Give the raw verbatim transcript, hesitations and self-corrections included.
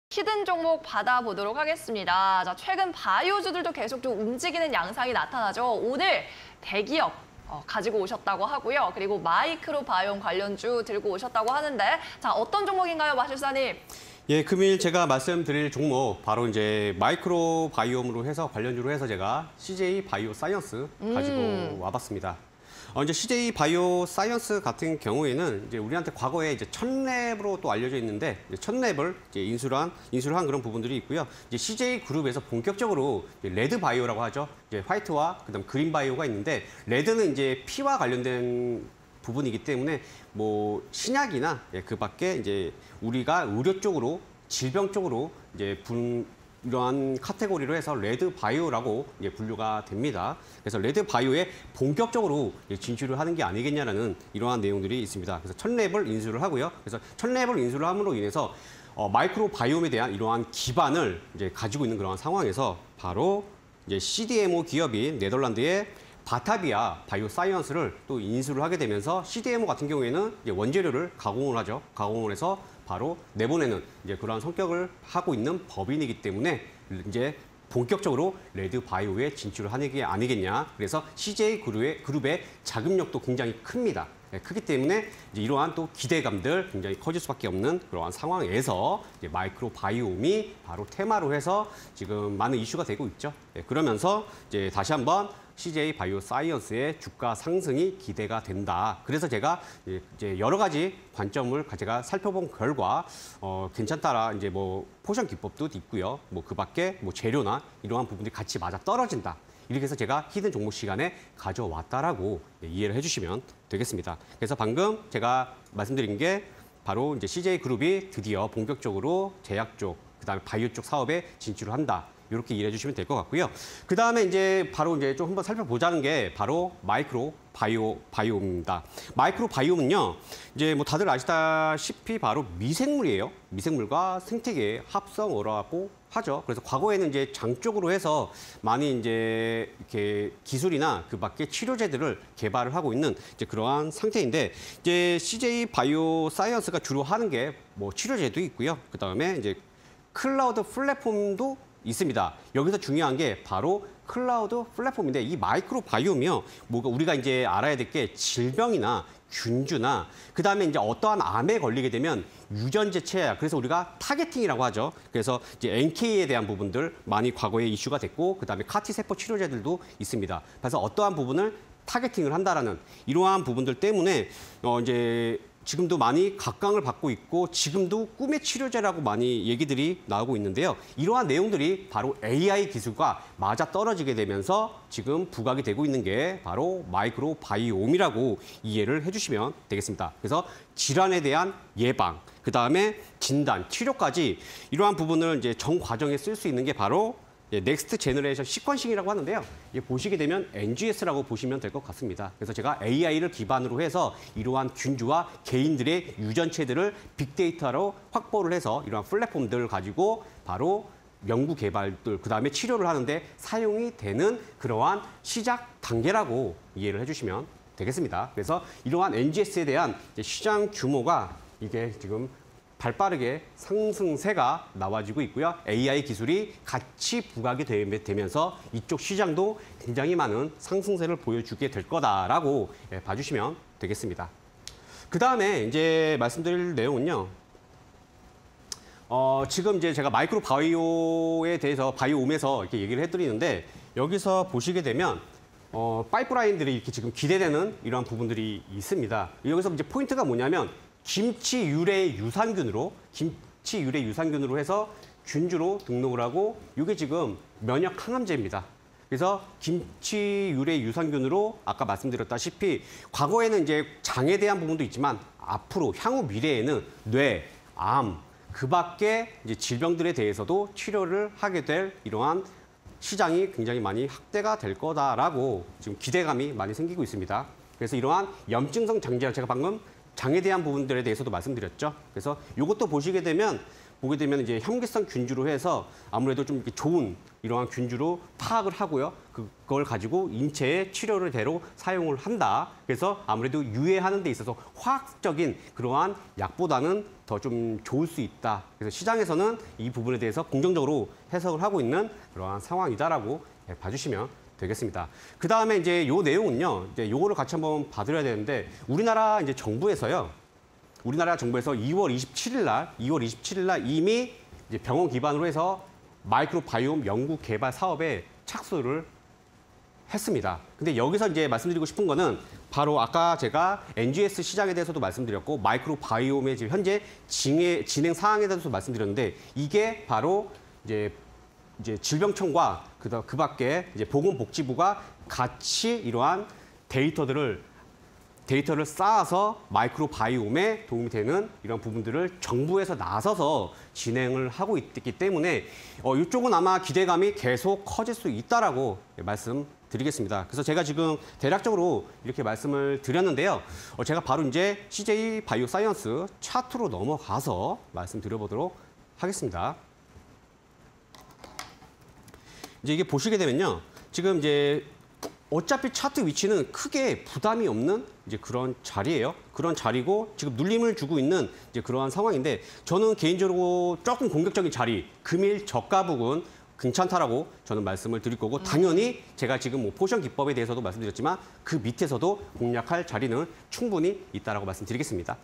히든 종목 받아보도록 하겠습니다. 자, 최근 바이오주들도 계속 좀 움직이는 양상이 나타나죠. 오늘 대기업 어, 가지고 오셨다고 하고요. 그리고 마이크로 바이옴 관련주 들고 오셨다고 하는데, 자, 어떤 종목인가요, 마술사님? 예, 금일 제가 말씀드릴 종목 바로 이제 마이크로 바이옴으로 해서 관련주로 해서 제가 씨제이 바이오 사이언스 가지고 음. 와봤습니다. 어, 이제 씨제이 바이오 사이언스 같은 경우에는 이제 우리한테 과거에 이제 첫 랩으로 또 알려져 있는데 첫 랩을 이제 인수한 인수를 한 그런 부분들이 있고요. 이제 씨제이 그룹에서 본격적으로 레드 바이오라고 하죠. 이제 화이트와 그다음 그린 바이오가 있는데 레드는 이제 피와 관련된 부분이기 때문에 뭐 신약이나 예, 그밖에 이제 우리가 의료 쪽으로 질병 쪽으로 이제 분 이러한 카테고리로 해서 레드 바이오라고 이제 분류가 됩니다. 그래서 레드 바이오에 본격적으로 진출을 하는 게 아니겠냐라는 이러한 내용들이 있습니다. 그래서 첫 랩을 인수를 하고요. 그래서 첫 랩을 인수를 함으로 인해서 어, 마이크로 바이옴에 대한 이러한 기반을 이제 가지고 있는 그런 상황에서 바로 이제 씨디엠오 기업인 네덜란드의 바타비아 바이오 사이언스를 또 인수를 하게 되면서 씨디엠오 같은 경우에는 이제 원재료를 가공을 하죠. 가공을 해서 바로 내보내는 이제 그러한 성격을 하고 있는 법인이기 때문에 이제 본격적으로 레드 바이오에 진출을 하는 게 아니겠냐. 그래서 씨제이 그룹의, 그룹의 자금력도 굉장히 큽니다. 네, 크기 때문에 이제 이러한 또 기대감들 굉장히 커질 수밖에 없는 그러한 상황에서 이제 마이크로 바이옴이 바로 테마로 해서 지금 많은 이슈가 되고 있죠. 네, 그러면서 이제 다시 한번 씨제이 바이오 사이언스의 주가 상승이 기대가 된다. 그래서 제가 이제 여러 가지 관점을 제가 살펴본 결과 어, 괜찮다라 이제 뭐 포션 기법도 있고요. 뭐 그밖에 뭐 재료나 이러한 부분들이 같이 맞아 떨어진다. 이렇게 해서 제가 히든 종목 시간에 가져왔다라고 이해를 해주시면 되겠습니다. 그래서 방금 제가 말씀드린 게 바로 이제 씨제이 그룹이 드디어 본격적으로 제약 쪽, 그다음에 바이오 쪽 사업에 진출을 한다. 이렇게 이해해 주시면 될 것 같고요. 그 다음에 이제 바로 이제 좀 한번 살펴보자는 게 바로 마이크로 바이오 바이옴입니다. 마이크로 바이옴은요, 이제 뭐 다들 아시다시피 바로 미생물이에요. 미생물과 생태계의 합성어라고 하죠. 그래서 과거에는 이제 장 쪽으로 해서 많이 이제 이렇게 기술이나 그 밖에 치료제들을 개발을 하고 있는 이제 그러한 상태인데, 이제 씨제이 바이오 사이언스가 주로 하는 게 뭐 치료제도 있고요. 그 다음에 이제 클라우드 플랫폼도 있습니다. 여기서 중요한 게 바로 클라우드 플랫폼인데, 이 마이크로 바이옴이요, 뭐가 우리가 이제 알아야 될 게 질병이나 균주나 그 다음에 이제 어떠한 암에 걸리게 되면 유전제 체야. 그래서 우리가 타겟팅이라고 하죠. 그래서 이제 엔케이에 대한 부분들 많이 과거에 이슈가 됐고, 그 다음에 카티 세포 치료제들도 있습니다. 그래서 어떠한 부분을 타겟팅을 한다라는 이러한 부분들 때문에 어 이제 지금도 많이 각광을 받고 있고, 지금도 꿈의 치료제라고 많이 얘기들이 나오고 있는데요. 이러한 내용들이 바로 에이아이 기술과 맞아 떨어지게 되면서 지금 부각이 되고 있는 게 바로 마이크로 바이옴이라고 이해를 해주시면 되겠습니다. 그래서 질환에 대한 예방, 그 다음에 진단, 치료까지 이러한 부분을 이제 전 과정에 쓸 수 있는 게 바로 넥스트 제너레이션 시퀀싱이라고 하는데요. 이게 보시게 되면 엔지에스라고 보시면 될 것 같습니다. 그래서 제가 에이아이를 기반으로 해서 이러한 균주와 개인들의 유전체들을 빅데이터로 확보를 해서 이러한 플랫폼들을 가지고 바로 연구 개발들, 그다음에 치료를 하는데 사용이 되는 그러한 시작 단계라고 이해를 해주시면 되겠습니다. 그래서 이러한 엔지에스에 대한 시장 규모가 이게 지금 발빠르게 상승세가 나와지고 있고요. 에이아이 기술이 같이 부각이 되면서 이쪽 시장도 굉장히 많은 상승세를 보여주게 될 거다라고 봐주시면 되겠습니다. 그 다음에 이제 말씀드릴 내용은요. 어, 지금 이제 제가 마이크로 바이오에 대해서 바이오옴에서 이렇게 얘기를 해드리는데, 여기서 보시게 되면 어, 파이프라인들이 이렇게 지금 기대되는 이러한 부분들이 있습니다. 여기서 이제 포인트가 뭐냐면, 김치 유래 유산균으로 김치 유래 유산균으로 해서 균주로 등록을 하고, 이게 지금 면역 항암제입니다. 그래서 김치 유래 유산균으로 아까 말씀드렸다시피 과거에는 이제 장에 대한 부분도 있지만 앞으로 향후 미래에는 뇌, 암, 그밖에 이제 질병들에 대해서도 치료를 하게 될 이러한 시장이 굉장히 많이 확대가 될 거다라고 지금 기대감이 많이 생기고 있습니다. 그래서 이러한 염증성 장제약, 제가 방금 장에 대한 부분들에 대해서도 말씀드렸죠. 그래서 이것도 보시게 되면 보게 되면 이제 현기성 균주로 해서 아무래도 좀 이렇게 좋은 이러한 균주로 파악을 하고요. 그걸 가지고 인체의 치료를 대로 사용을 한다. 그래서 아무래도 유해하는 데 있어서 화학적인 그러한 약보다는 더 좀 좋을 수 있다. 그래서 시장에서는 이 부분에 대해서 긍정적으로 해석을 하고 있는 그러한 상황이다라고 봐주시면 되겠습니다. 그 다음에 이제 요 내용은요, 이제 요거를 같이 한번 봐드려야 되는데, 우리나라 이제 정부에서요, 우리나라 정부에서 이월 이십칠일 날, 이월 이십칠일 날 이미 이제 병원 기반으로 해서 마이크로바이옴 연구 개발 사업에 착수를 했습니다. 근데 여기서 이제 말씀드리고 싶은 거는 바로 아까 제가 엔지에스 시장에 대해서도 말씀드렸고, 마이크로바이옴의 지금 현재 진행, 진행 사항에 대해서도 말씀드렸는데, 이게 바로 이제 이제 질병청과 그, 그 밖에 이제 보건복지부가 같이 이러한 데이터들을 데이터를 쌓아서 마이크로바이옴에 도움이 되는 이런 부분들을 정부에서 나서서 진행을 하고 있기 때문에 어, 이쪽은 아마 기대감이 계속 커질 수 있다라고 말씀드리겠습니다. 그래서 제가 지금 대략적으로 이렇게 말씀을 드렸는데요. 어, 제가 바로 이제 씨제이 바이오사이언스 차트로 넘어가서 말씀드려보도록 하겠습니다. 이제 이게 보시게 되면요. 지금 이제 어차피 차트 위치는 크게 부담이 없는 이제 그런 자리예요. 그런 자리고 지금 눌림을 주고 있는 이제 그러한 상황인데, 저는 개인적으로 조금 공격적인 자리, 금일 저가 부근 괜찮다라고 저는 말씀을 드릴 거고, 당연히 제가 지금 뭐 포션 기법에 대해서도 말씀드렸지만 그 밑에서도 공략할 자리는 충분히 있다라고 말씀드리겠습니다.